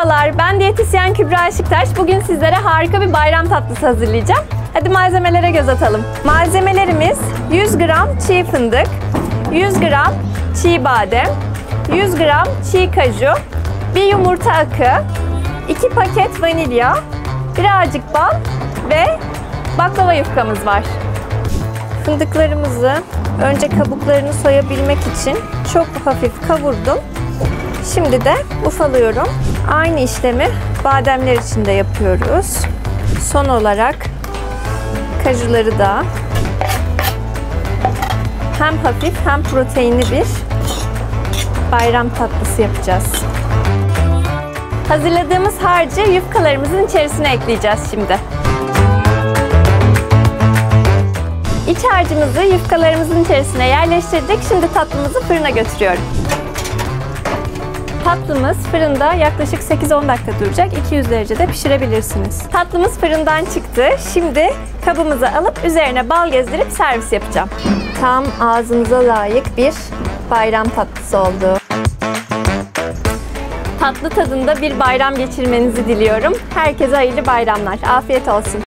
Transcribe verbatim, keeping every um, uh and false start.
Merhabalar, ben diyetisyen Kübra Işıktaş. Bugün sizlere harika bir bayram tatlısı hazırlayacağım. Hadi malzemelere göz atalım. Malzemelerimiz yüz gram çiğ fındık, yüz gram çiğ badem, yüz gram çiğ kaju, bir yumurta akı, iki paket vanilya, birazcık bal ve baklava yufkamız var. Fındıklarımızı önce kabuklarını soyabilmek için çok hafif kavurdum. Şimdi de ufalıyorum. Aynı işlemi bademler için de yapıyoruz. Son olarak kajuları da hem hafif hem proteinli bir bayram tatlısı yapacağız. Hazırladığımız harcı yufkalarımızın içerisine ekleyeceğiz şimdi. İç harcımızı yufkalarımızın içerisine yerleştirdik. Şimdi tatlımızı fırına götürüyorum. Tatlımız fırında yaklaşık sekiz on dakika duracak. iki yüz derecede pişirebilirsiniz. Tatlımız fırından çıktı. Şimdi kabımıza alıp üzerine bal gezdirip servis yapacağım. Tam ağzınıza layık bir bayram tatlısı oldu. Tatlı tadında bir bayram geçirmenizi diliyorum. Herkese hayırlı bayramlar. Afiyet olsun.